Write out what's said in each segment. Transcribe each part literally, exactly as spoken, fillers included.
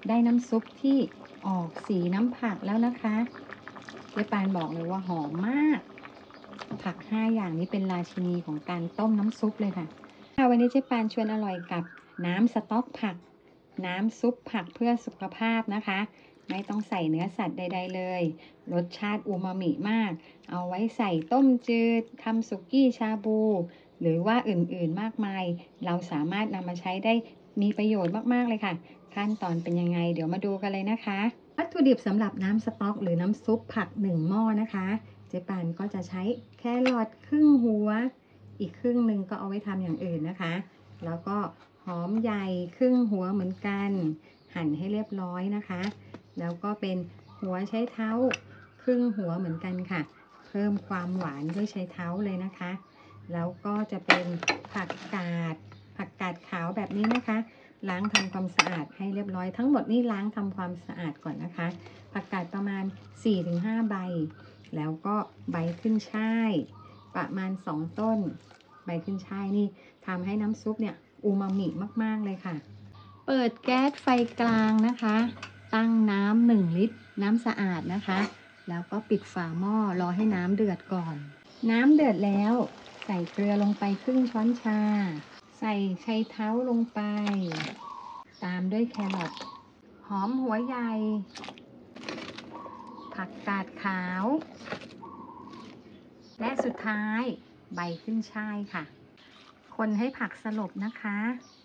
ได้น้ำซุปที่ออกสีน้ำผักแล้วนะคะเจ๊ปานบอกเลยว่าหอมมากผักห้าอย่างนี้เป็นราชินีของการต้มน้ำซุปเลยค่ะวันนี้เจ๊ปานชวนอร่อยกับน้ำสต๊อกผักน้ำซุปผักเพื่อสุขภาพนะคะไม่ต้องใส่เนื้อสัตว์ใดๆเลยรสชาติอูมามิมากเอาไว้ใส่ต้มจืดทำสุกี้ชาบูหรือว่าอื่นๆมากมายเราสามารถนำมาใช้ได้มีประโยชน์มากๆเลยค่ะขั้นตอนเป็นยังไงเดี๋ยวมาดูกันเลยนะคะวัตถุดิบสำหรับน้ำสต๊อกหรือน้ำซุปผักหนึ่งหม้อนะคะเจ๊ปานก็จะใช้แครอทครึ่งหัวอีกครึ่งหนึ่งก็เอาไว้ทำอย่างอื่นนะคะแล้วก็หอมใหญ่ครึ่งหัวเหมือนกันหั่นให้เรียบร้อยนะคะแล้วก็เป็นหัวไชเท้าครึ่งหัวเหมือนกันค่ะเพิ่มความหวานด้วยไชเท้าเลยนะคะแล้วก็จะเป็นผักกาดผักกาดขาวแบบนี้นะคะล้างทำความสะอาดให้เรียบร้อยทั้งหมดนี่ล้างทำความสะอาดก่อนนะคะผักกาดประมาณ สี่ถึงห้า ใบแล้วก็ใบขึ้นช่ายประมาณสองต้นใบขึ้นช่ายนี่ทำให้น้ำซุปเนี่ยอูมามิมากๆเลยค่ะเปิดแก๊สไฟกลางนะคะตั้งน้ำหนึ่งลิตรน้ำสะอาดนะคะแล้วก็ปิดฝาหม้อรอให้น้ำเดือดก่อนน้ำเดือดแล้วใส่เกลือลงไปครึ่งช้อนชาใส่ไชเท้าลงไปตามด้วยแครอทหอมหัวใหญ่ผักกาดขาวและสุดท้ายใบขึ้นช่ายค่ะคนให้ผักสลบนะคะ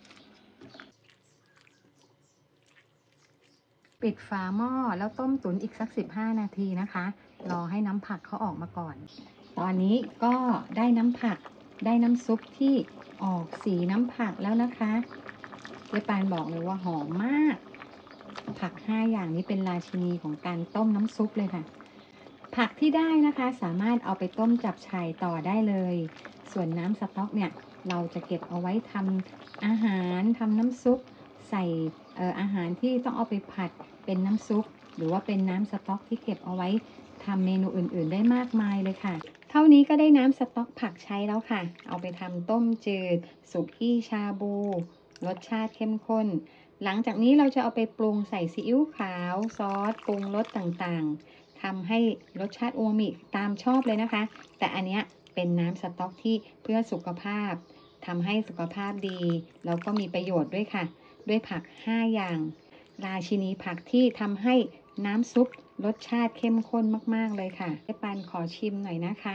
ปิดฝาหม้อแล้วต้มตุ๋นอีกสักสิบห้านาทีนะคะรอให้น้ำผักเขาออกมาก่อนตอนนี้ก็ได้น้ำผักได้น้ำซุปที่ออกสีน้ำผักแล้วนะคะเจ๊ปานบอกเลยว่าหอมมากผักห้าอย่างนี้เป็นราชินีของการต้มน้ำซุปเลยค่ะผักที่ได้นะคะสามารถเอาไปต้มจับฉ่ายต่อได้เลยส่วนน้ำสต๊อกเนี่ยเราจะเก็บเอาไว้ทำอาหารทำน้ำซุปใส่เอ่ออาหารที่ต้องเอาไปผัดเป็นน้ำซุปหรือว่าเป็นน้ำสต๊อกที่เก็บเอาไว้ทำเมนูอื่นๆได้มากมายเลยค่ะเท่านี้ก็ได้น้ำสต๊อกผักใช้แล้วค่ะเอาไปทำต้มจืดสุกี้ชาบูรสชาติเข้มข้นหลังจากนี้เราจะเอาไปปรุงใส่ซีอิ๊วขาวซอสปรุงรสต่างๆทำให้รสชาติอูมามิตามชอบเลยนะคะแต่อันเนี้ยเป็นน้ำสต๊อกที่เพื่อสุขภาพทำให้สุขภาพดีแล้วก็มีประโยชน์ด้วยค่ะด้วยผักห้าอย่างราชินีผักที่ทำให้น้ำซุปรสชาติเข้มข้นมากๆเลยค่ะเจ๊ปานขอชิมหน่อยนะคะ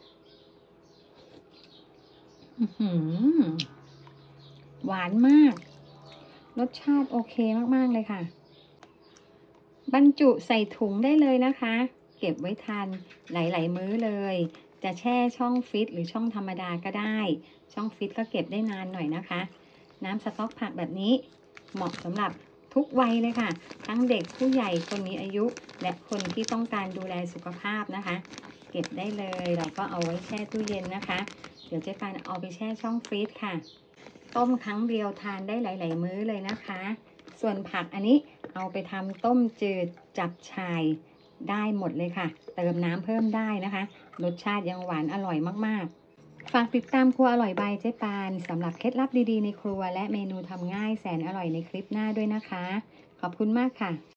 อื้อหือหวานมากรสชาติโอเคมากๆเลยค่ะบรรจุใส่ถุงได้เลยนะคะเก็บไว้ทานหลายๆมื้อเลยจะแช่ช่องฟิตหรือช่องธรรมดาก็ได้ช่องฟิตก็เก็บได้นานหน่อยนะคะน้ำสต๊อกผักแบบนี้เหมาะสำหรับทุกวัยเลยค่ะทั้งเด็กผู้ใหญ่คนมีอายุและคนที่ต้องการดูแลสุขภาพนะคะเก็บได้เลยเราก็เอาไว้แช่ตู้เย็นนะคะเดี๋ยวเจ๊ปานเอาไปแช่ช่องฟรีซค่ะต้มครั้งเดียวทานได้หลายๆมื้อเลยนะคะส่วนผักอันนี้เอาไปทำต้มจืดจับฉ่ายได้หมดเลยค่ะเติมน้ำเพิ่มได้นะคะรสชาติยังหวานอร่อยมากๆฝากติดตามครัวอร่อยบายเจ๊ปานสำหรับเคล็ดลับดีๆในครัวและเมนูทำง่ายแสนอร่อยในคลิปหน้าด้วยนะคะขอบคุณมากค่ะ